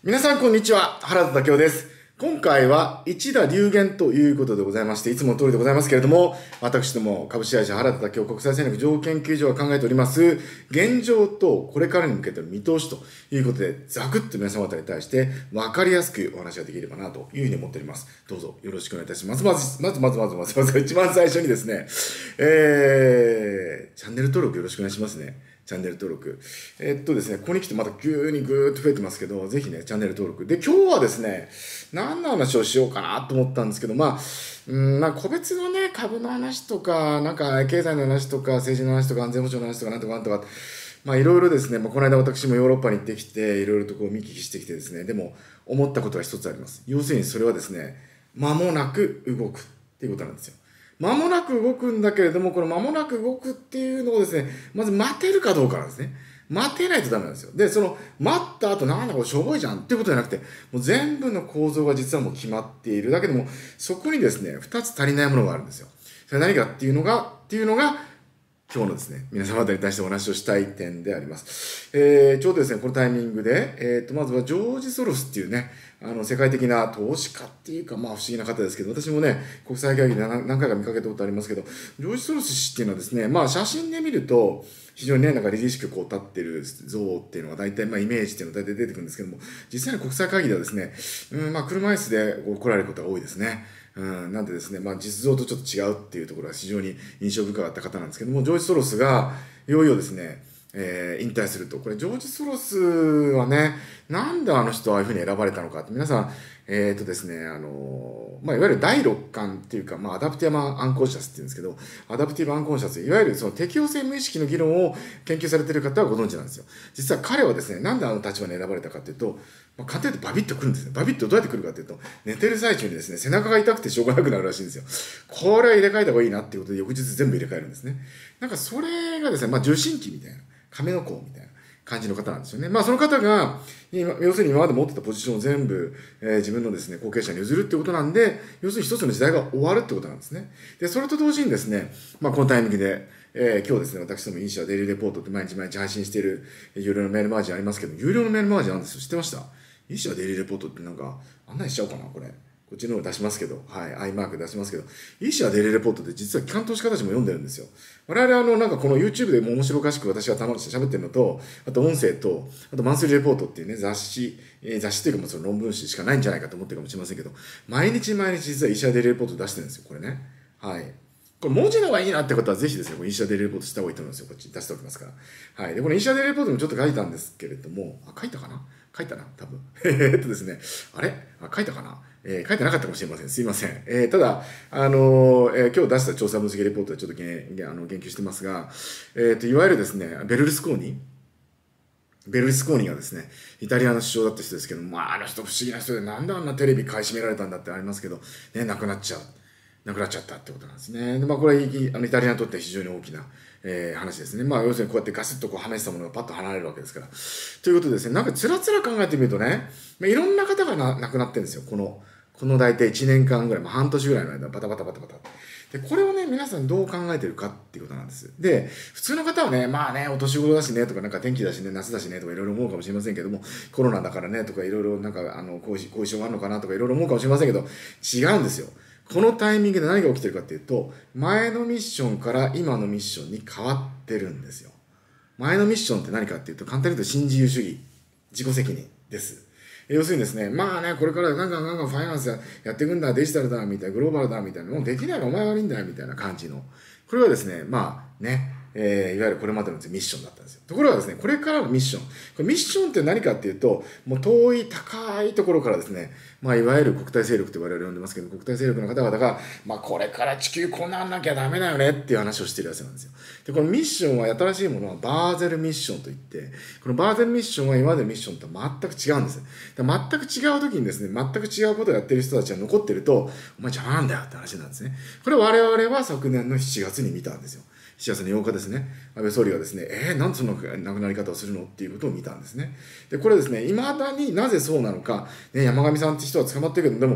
皆さんこんにちは、原田武雄です。今回は一打流言ということでございまして、いつもの通りでございますけれども、私ども株式会社原田武雄国際戦略情報研究所が考えております、現状とこれからに向けての見通しということで、ざくっと皆様方に対して分かりやすくお話ができればなというふうに思っております。どうぞよろしくお願いいたします。まず一番最初にですね、チャンネル登録よろしくお願いしますね。チャンネル登録。ですね、ここに来てまた急にぐーっと増えてますけど、ぜひね、チャンネル登録。で、今日はですね、何の話をしようかなと思ったんですけど、個別のね、株の話とか、なんか、経済の話とか、政治の話とか、安全保障の話とか、なんとかなんとか、いろいろですね、この間私もヨーロッパに行ってきて、いろいろとこう見聞きしてきてですね、でも、思ったことが一つあります。要するにそれはですね、間もなく動くっていうことなんですよ。間もなく動くんだけれども、この間もなく動くっていうのをですね、まず待てるかどうかなんですね。待てないとダメなんですよ。で、その、待った後なんだこれしょぼいじゃんっていうことじゃなくて、もう全部の構造が実はもう決まっているだけでも、そこにですね、二つ足りないものがあるんですよ。それ何かっていうのが、今日のですね、皆様方に対してお話をしたい点であります。ちょうどですね、このタイミングで、まずはジョージ・ソロスっていうね、世界的な投資家っていうか、不思議な方ですけど、私もね、国際会議で何回か見かけたことありますけど、ジョージ・ソロス氏っていうのはですね、写真で見ると、非常にね、なんか凛々しくこう立ってる像っていうのが大体、イメージっていうのが大体出てくるんですけども、実際に国際会議ではですね、車椅子で来られることが多いですね。なんでですね、実像とちょっと違うっていうところが非常に印象深かった方なんですけども、ジョージ・ソロスがいよいよですね、引退すると。これ、ジョージ・ソロスはね、なんであの人はああいうふうに選ばれたのかって、皆さん、ですね、いわゆる第六感っていうか、アダプティブアンコンシャスっていうんですけど、アダプティブアンコンシャス、いわゆるその適応性無意識の議論を研究されている方はご存知なんですよ。実は彼はですね、なんであの立場に選ばれたかっていうと、簡単に言うとバビッと来るんですね。バビッとどうやって来るかっていうと、寝てる最中にですね、背中が痛くてしょうがなくなるらしいんですよ。これは入れ替えた方がいいなっていうことで、翌日全部入れ替えるんですね。なんかそれがですね、受信機みたいな、亀の甲みたいな感じの方なんですよね。その方が、要するに今まで持ってたポジションを全部、自分のですね、後継者に譲るってことなんで、要するに一つの時代が終わるってことなんですね。で、それと同時にですね、このタイミングで、今日ですね、私どもインシアデイリーレポートって毎日配信している有料のメールマガジンありますけど、有料のメールマガジンあるんですよ。知ってました？インシアデイリーレポートってなんか、案内しちゃおうかな、これ。こっちの方出しますけど、はい、アイマーク出しますけど、イーシアデイリーレポートで実は機関投資家たちも読んでるんですよ。我々なんかこの YouTube でも面白おかしく私は楽しく喋ってるのと、あと音声と、あとマンスリーレポートっていうね、雑誌というかその論文誌しかないんじゃないかと思ってるかもしれませんけど、毎日実はイーシアデイリーレポート出してるんですよ、これね。はい。これ文字の方がいいなってことはぜひですね、インシアデイリーレポートした方がいいと思いますよ。こっちに出しておきますから。はい。で、このインシアデイリーレポートにもちょっと書いたんですけれども、書いたかな多分。ですね、書いたかな書いてなかったかもしれません。すいません。ただ、今日出した調査分析レポートでちょっと言及してますが、いわゆるですね、ベルルスコーニがですね、イタリアの首相だった人ですけど、あの人不思議な人で、なんであんなテレビ買い占められたんだってありますけど、ね、亡くなっちゃったってことなんですね。で、これイタリアにとって非常に大きな、話ですね。要するにこうやってガスッとはめてたものがパッと離れるわけですから。ということでですね、なんかつらつら考えてみるとね、いろんな方が亡くなってるんですよ。この大体1年間ぐらい、半年ぐらいの間、バタバタ。で、これをね、皆さんどう考えてるかっていうことなんです。で、普通の方はね、お年頃だしね、とか、なんか天気だしね、夏だしね、とかいろいろ思うかもしれませんけども、コロナだからね、とかいろいろなんか、後遺症があるのかなとかいろいろ思うかもしれませんけど、違うんですよ。このタイミングで何が起きてるかっていうと、前のミッションから今のミッションに変わってるんですよ。前のミッションって何かっていうと、簡単に言うと新自由主義、自己責任です。要するにですね、これからガンガンファイナンスやっていくんだ、デジタルだ、みたいな、グローバルだ、みたいな、もうできないのお前悪いんだよ、みたいな感じの。これはですね、いわゆるこれまでのミッションだったんですよ。ところがですね、これからのミッション。これミッションって何かっていうと、もう遠い高いところからですね、いわゆる国体勢力と我々呼んでますけど、国体勢力の方々が、これから地球こうなんなきゃダメだよねっていう話をしてるやつなんですよ。で、このミッションは新しいものはバーゼルミッションといって、このバーゼルミッションは今までのミッションとは全く違うんです。全く違う時にですね、全く違うことをやってる人たちが残ってると、お前邪魔なんだよって話なんですね。これを我々は昨年の7月に見たんですよ。7月の8日ですね、安倍総理がですね、なんでその亡くなり方をするのっていうことを見たんですね。で、これですね、未だになぜそうなのか、ね、山上さんって人は捕まってるけど、でも、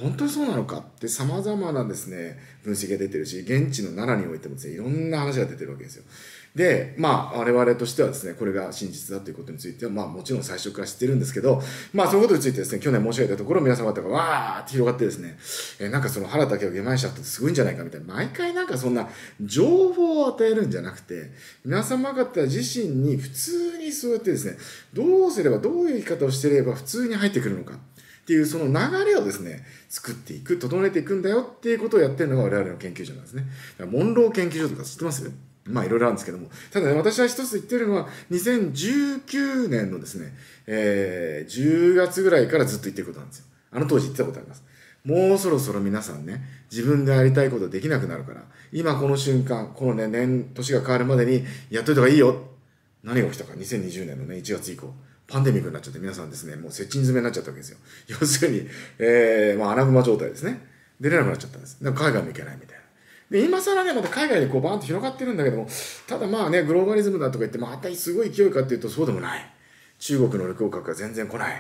本当にそうなのかって様々なですね、分析が出てるし、現地の奈良においてもですね、いろんな話が出てるわけですよ。で、我々としてはですね、これが真実だということについては、もちろん最初から知ってるんですけど、そういうことについてですね、去年申し上げたところ、皆様方がわーって広がってですね、なんかその原田家を下馬しちゃってすごいんじゃないかみたいな、毎回なんかそんな情報を与えるんじゃなくて、皆様方自身に普通にそうやってですね、どうすれば、どういう生き方をしていれば普通に入ってくるのか。っていうその流れをですね、作っていく、整えていくんだよっていうことをやってるのが我々の研究所なんですね。モンロー研究所とか知ってます？いろいろあるんですけども。ただね、私は一つ言ってるのは、2019年のですね、10月ぐらいからずっと言ってることなんですよ。あの当時言ってたことあります。もうそろそろ皆さんね、自分でやりたいことできなくなるから、今この瞬間、このね、年が変わるまでにやっといた方がいいよ。何が起きたか、2020年のね、1月以降。パンデミックになっちゃって皆さんですね、もう接近詰めになっちゃったわけですよ。要するに、穴熊状態ですね。出れなくなっちゃったんです。だから海外も行けないみたいな。で、今更ね、また海外にこうバーンと広がってるんだけども、ただグローバリズムだとか言って、またすごい勢いかっていうとそうでもない。中国の旅行客が全然来ない。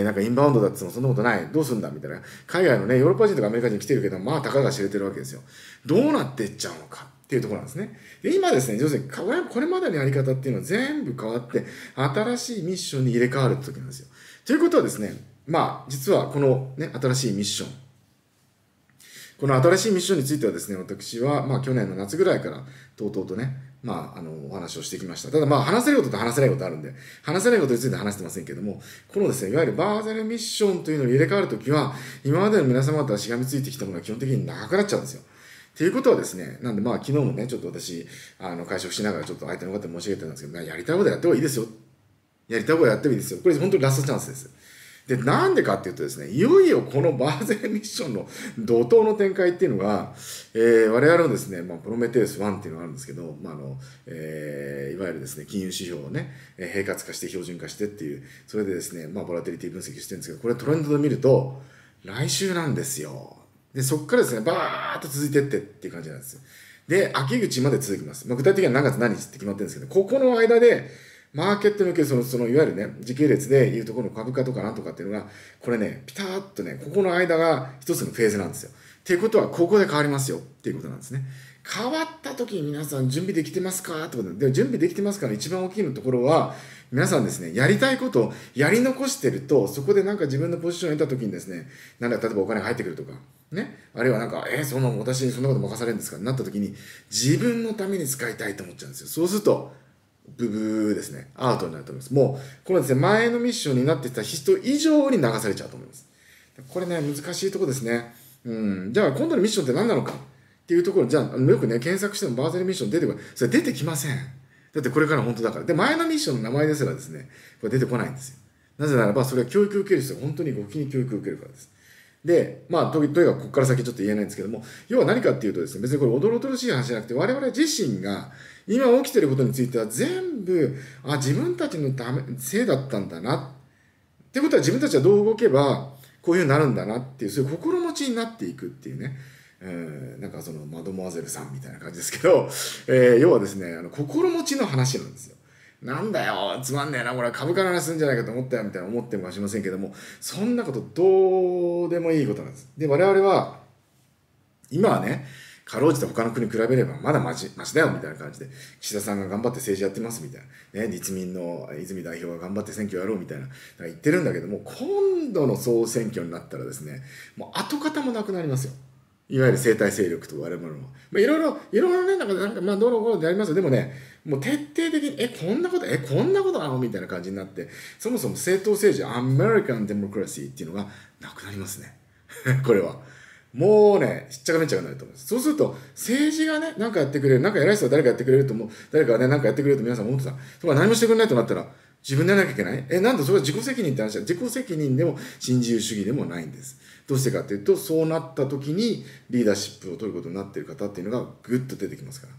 なんかインバウンドだってもそんなことない。どうすんだみたいな。海外のね、ヨーロッパ人とかアメリカ人来てるけど、たかが知れてるわけですよ。どうなっていっちゃうのか。っていうところなんですね。で、今ですね、要するに、これまでのやり方っていうのは全部変わって、新しいミッションに入れ替わる時なんですよ。ということはですね、実はこのね、新しいミッション。この新しいミッションについてはですね、私は、去年の夏ぐらいから、とうとうとね、お話をしてきました。ただ話せることと話せないことあるんで、話せないことについては話してませんけども、このですね、いわゆるバーゼルミッションというのに入れ替わるときは、今までの皆様方がしがみついてきたものが基本的になくなっちゃうんですよ。っていうことはですね、なんで昨日もね、ちょっと私、会食しながらちょっと相手の方に申し上げてたんですけど、やりたいことやった方がいいですよ。やりたいことやってもいいですよ。これ本当にラストチャンスです。で、なんでかっていうとですね、いよいよこのバーゼルミッションの怒涛の展開っていうのが、我々のですね、プロメテウス1っていうのがあるんですけど、いわゆるですね、金融指標をね、平滑化して標準化してっていう、それでですね、ボラテリティ分析してるんですけど、これトレンドで見ると、来週なんですよ。で、そこからですね、バーっと続いてっていう感じなんですよ。で、秋口まで続きます。具体的には何月何日って決まってるんですけど、ここの間で、マーケットにおけるそのいわゆるね、時系列でいうところの株価とかなんとかっていうのが、これね、ピターッとね、ここの間が一つのフェーズなんですよ。っていうことは、ここで変わりますよっていうことなんですね。変わった時に皆さん準備できてますかってことで、準備できてますかの一番大きいのところは、皆さんですね、やりたいことをやり残してると、そこでなんか自分のポジションを得た時にですね、例えばお金が入ってくるとか、ね、あるいは私にそんなこと任されるんですかってなった時に、自分のために使いたいと思っちゃうんですよ。そうすると、ブブーですね。アウトになると思います。もう、このですね、前のミッションになってた人以上に流されちゃうと思います。これね、難しいところですね。じゃあ、今度のミッションって何なのかっていうところ、じゃあ、よくね、検索してもバーゼルミッション出てこない。それ出てきません。だってこれから本当だから。で、前のミッションの名前ですらですね、これ出てこないんですよ。なぜならば、それは教育を受ける人が本当にご気に教育を受けるからです。で、とにかくここから先ちょっと言えないんですけども、要は何かっていうとですね、別にこれ驚々しい話じゃなくて、我々自身が今起きていることについては全部、自分たちのせいだったんだな。ってことは自分たちはどう動けば、こういうふうになるんだなっていう、そういう心持ちになっていくっていうね。なんかそのマドモアゼルさんみたいな感じですけど、要はですね、心持ちの話なんですよ。なんだよ、つまんねえな、これ株価の話するんじゃないかと思ったよ、みたいな思ってもかもしれませんけども、そんなことどうでもいいことなんです。で、我々は、今はね、かろうじて他の国に比べればまだマシだよみたいな感じで、岸田さんが頑張って政治やってますみたいな、ね、立民の泉代表が頑張って選挙やろうみたいな言ってるんだけども、今度の総選挙になったらですね、もう跡形もなくなりますよ。いわゆる生態勢力と我々も。いろいろね、なんかどの頃でありますよ。でもね、もう徹底的に、こんなことなのみたいな感じになって、そもそも政党政治、アメリカンデモクラシーっていうのがなくなりますね。これは。もうね、しっちゃかめっちゃかになると思います。そうすると、政治がね、なんかやってくれる、なんか偉い人は誰かやってくれると思う、誰かがね、なんかやってくれると皆さん思ってた。とか何もしてくれないとなったら、自分でやらなきゃいけないなんだそれは自己責任って話は、自己責任でも新自由主義でもないんです。どうしてかっていうと、そうなった時にリーダーシップを取ることになっている方っていうのがぐっと出てきますから。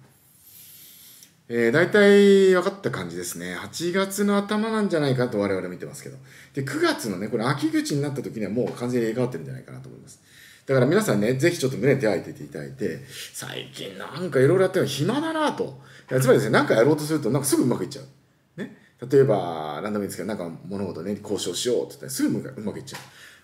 大体分かった感じですね。8月の頭なんじゃないかと我々見てますけど。で、9月のね、これ秋口になった時にはもう完全に入れ替わってるんじゃないかなと思います。だから皆さんね、ぜひちょっと胸に手を当てていただいて、最近なんかいろいろやってるの暇だなと。つまりですね、なんかやろうとするとなんかすぐうまくいっちゃう。ね。例えば、何でもいいんですけど、なんか物事ね、交渉しようって言ったらすぐうまくいっちゃう。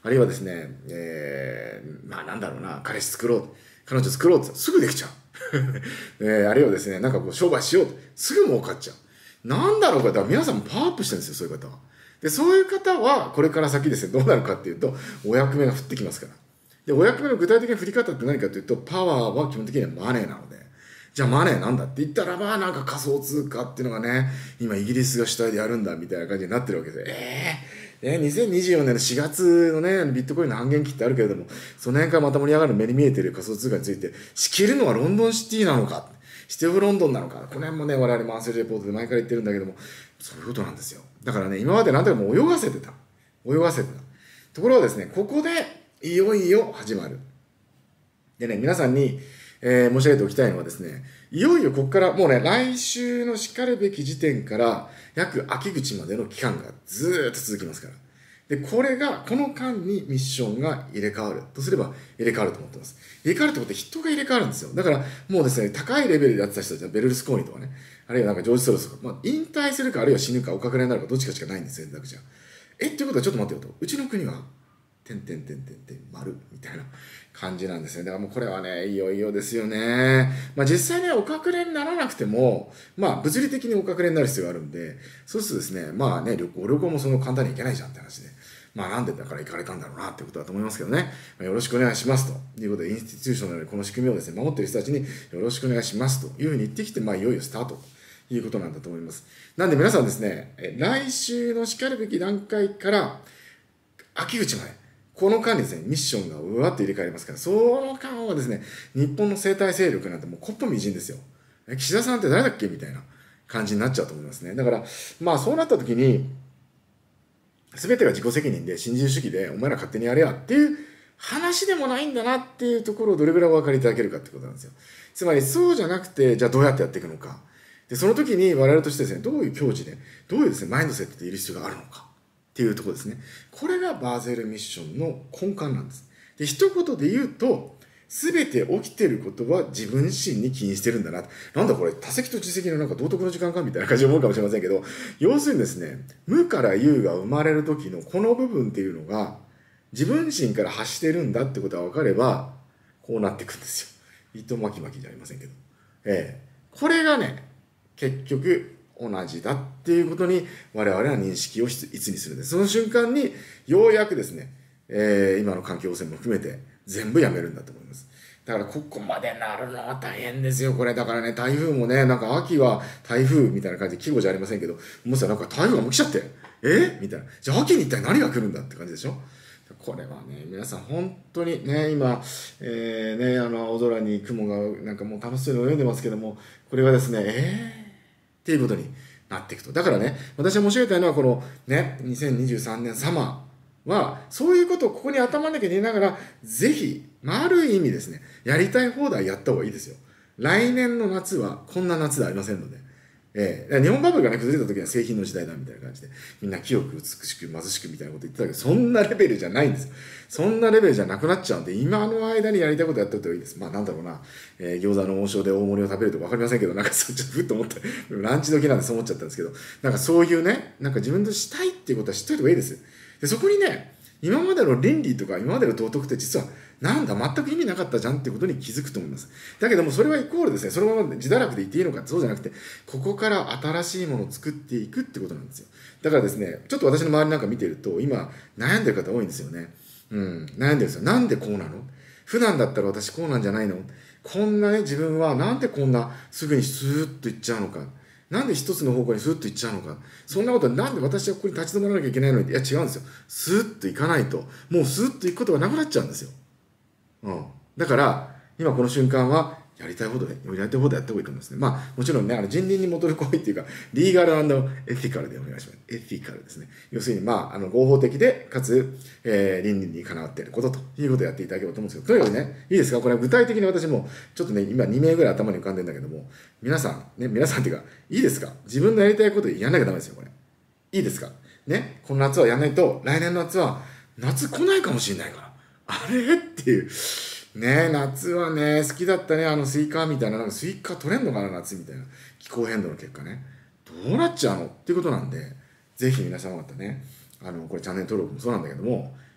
あるいはですね、まあなんだろうな、彼氏作ろう、彼女作ろうってすぐできちゃう。あるいはですね、なんかこう商売しようとすぐ儲かっちゃう。なんだろうか、だから皆さんもパワーアップしてるんですよ、そういう方は。で、そういう方は、これから先ですね、どうなるかっていうと、お役目が降ってきますから。で、お役目の具体的な振り方って何かというと、パワーは基本的にはマネーなので、じゃあマネーなんだって言ったら、まあなんか仮想通貨っていうのがね、今イギリスが主体でやるんだみたいな感じになってるわけですよ。2024年の4月のね、ビットコインの半減期ってあるけれども、その辺からまた盛り上がる目に見えている仮想通貨について、仕切るのはロンドンシティなのか、シティオブロンドンなのか、この辺もね、我々マンスリーレポートで前から言ってるんだけども、そういうことなんですよ。だからね、今までなんとかもう泳がせてた。泳がせてた。ところがですね、ここでいよいよ始まる。でね、皆さんに、申し上げておきたいのはですね、いよいよここからもうね、来週のしかるべき時点から約秋口までの期間がずーっと続きますから。で、これが、この間にミッションが入れ替わるとすれば入れ替わると思ってます。入れ替わるってことは人が入れ替わるんですよ。だからもうですね、高いレベルでやってた人たちはベルルスコーニとかね、あるいはなんかジョージ・ソロスとか、まあ、引退するかあるいは死ぬかお隠れになるかどっちかしかないんですよ、選択肢は。っていうことはちょっと待ってよと。うちの国は、丸みたいな感じなんですね。だからもうこれはね、いよいよですよね。まあ実際にはお隠れにならなくても、まあ物理的にお隠れになる必要があるんで、そうするとですね、まあね、旅行もその簡単に行けないじゃんって話で。まあなんでだから行かれたんだろうなってことだと思いますけどね。まあ、よろしくお願いしますということで、インスティチューションのこの仕組みをですね、守っている人たちによろしくお願いしますというふうに言ってきて、まあいよいよスタートということなんだと思います。なんで皆さんですね、来週のしかるべき段階から秋口まで、この間にですね、ミッションがうわっと入れ替わりますから、その間はですね、日本の生態勢力なんてもうこっぽみじんですよ。岸田さんって誰だっけみたいな感じになっちゃうと思いますね。だから、まあそうなった時に、全てが自己責任で、新自由主義で、お前ら勝手にやれやっていう話でもないんだなっていうところをどれぐらいお分かりいただけるかってことなんですよ。つまりそうじゃなくて、じゃあどうやってやっていくのか。で、その時に我々としてですね、どういう境地で、どういうですね、マインドセットでいる必要があるのか。っていうところですね。これがバーゼルミッションの根幹なんです。で、一言で言うと、すべて起きてることは自分自身に起因してるんだな。なんだこれ、多責と自責のなんか道徳の時間かみたいな感じで思うかもしれませんけど、要するにですね、無から有が生まれる時のこの部分っていうのが、自分自身から発してるんだってことが分かれば、こうなっていくんですよ。糸巻き巻きじゃありませんけど。これがね、結局、同じだっていうことに我々は認識をいつにするんです。その瞬間にようやくですね、今の環境汚染も含めて全部やめるんだと思います。だからここまでなるのは大変ですよ、これ。だからね、台風もね、なんか秋は台風みたいな感じで季語じゃありませんけど、もうさ、なんか台風がもう来ちゃって、みたいな。じゃあ秋に一体何が来るんだって感じでしょ。これはね、皆さん本当にね、今、青空に雲がなんかもう楽しそうに泳いでますけども、これはですね、っていうことになっていくと。だからね、私が申し上げたいのは、このね、2023年サマーは、そういうことをここに頭の中に入れながら、ぜひ、ある意味ですね、やりたい放題やった方がいいですよ。来年の夏はこんな夏ではありませんので。日本バブルがね、崩れた時は製品の時代だみたいな感じで、みんな清く美しく貧しくみたいなこと言ってたけど、そんなレベルじゃないんですよ。そんなレベルじゃなくなっちゃうんで、今の間にやりたいことやっておいた方がいいです。まあなんだろうな、餃子の王将で大盛りを食べるとかわかりませんけど、なんかちょっとふっと思って、ランチ時なんでそう思っちゃったんですけど、なんかそういうね、なんか自分としたいっていうことは知っといた方がいいです。で、そこにね、今までの倫理とか今までの道徳って実はなんだ全く意味なかったじゃんってことに気づくと思います。だけどもそれはイコールですね、そのまま自堕落で言っていいのかそうじゃなくて、ここから新しいものを作っていくってことなんですよ。だからですね、ちょっと私の周りなんか見てると今悩んでる方多いんですよね。悩んでるんですよ。なんでこうなの？普段だったら私こうなんじゃないの？こんなね、自分はなんでこんなすぐにスーッといっちゃうのか。なんで一つの方向にスーッといっちゃうのか。そんなことはなんで私はここに立ち止まらなきゃいけないのに。いや違うんですよ。スーッといかないと、もうスーッといくことがなくなっちゃうんですよ。だから、今この瞬間は、やりたいことで、やりたいことやった方がいいと思いますね。まあ、もちろんね、人倫に戻る行為っていうか、リーガル&エティカルでお願いします。エティカルですね。要するに、まあ、合法的で、かつ、倫理にかなっていることということをやっていただければと思うんですけど、とにかくね、いいですか？これは具体的に私も、ちょっとね、今2名ぐらい頭に浮かんでるんだけども、皆さんっていうか、いいですか？自分のやりたいことやんなきゃダメですよ、これ。いいですか？ね、この夏はやんないと、来年の夏は、夏来ないかもしれないから。あれっていう。ね、夏はね、好きだったね、スイカみたいな、なんかスイカ取れんのかな、夏みたいな。気候変動の結果ね。どうなっちゃうのっていうことなんで、ぜひ皆様方ね、これチャンネル登録もそうなんだけども、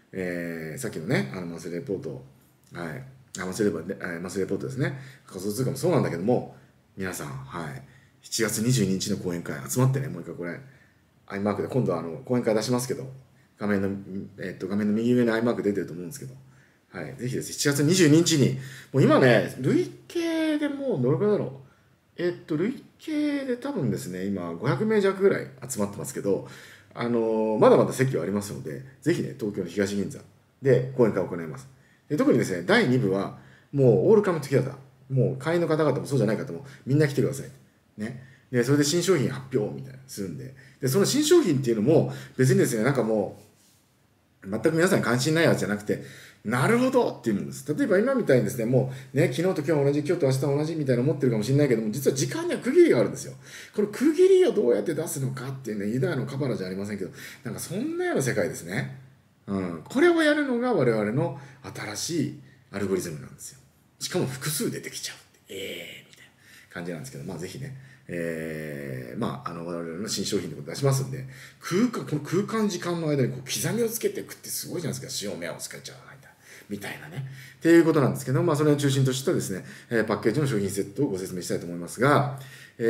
さっきのね、マスレポート、はい、マスレポートですね、仮想通貨もそうなんだけども、皆さん、はい、7月22日の講演会、集まってね、もう一回これ、アイマークで、今度は講演会出しますけど、画面の右上にアイマーク出てると思うんですけど、はい、ぜひですね、7月22日に、もう今ね、累計でもうどれくらいだろう。累計で多分ですね、今500名弱ぐらい集まってますけど、まだまだ席はありますので、ぜひね、東京の東銀座で講演会を行います。で特にですね、第2部は、もうオールカムトゥギャザー。もう会員の方々もそうじゃない方もみんな来てください。ね。で、それで新商品発表みたいなするんで、で、その新商品っていうのも別にですね、なんかもう、全く皆さんに関心ないやつじゃなくて、なるほどっていうものです。例えば今みたいにですね、もうね、昨日と今日同じ、今日と明日同じみたいな思ってるかもしれないけども、実は時間には区切りがあるんですよ。この区切りをどうやって出すのかっていうね、ユダヤのカバラじゃありませんけど、なんかそんなような世界ですね。これをやるのが我々の新しいアルゴリズムなんですよ。しかも複数出てきちゃうって。みたいな感じなんですけど、まあぜひね、我々の新商品で出しますんで、この空間時間の間にこう刻みをつけていくってすごいじゃないですか。塩目をつけちゃうみたいなね。っていうことなんですけど、それを中心としたですね、パッケージの商品セットをご説明したいと思いますが、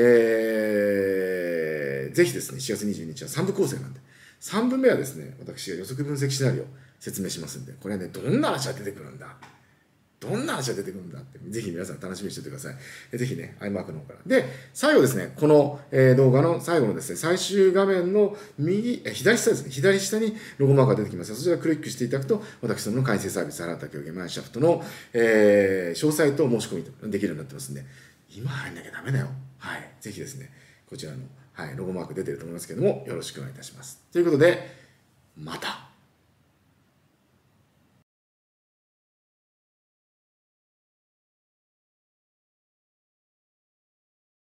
ぜひですね、4月22日は3部構成なんで、3部目はですね、私が予測分析シナリオを説明しますんで、これはね、どんな話が出てくるんだどんな話が出てくるんだって、ぜひ皆さん楽しみにしておいてください。ぜひね、iMac の方から。で、最後ですね、この、動画の最後のですね、最終画面の左下ですね、左下にロゴマークが出てきますので、そちらをクリックしていただくと、私どもの会員制サービス、払った狂言マイシャフトの、詳細と申し込みできるようになってますんで、今入んなきゃダメだよ。はい。ぜひですね、こちらの、はい、ロゴマーク出てると思いますけども、よろしくお願いいたします。ということで、また。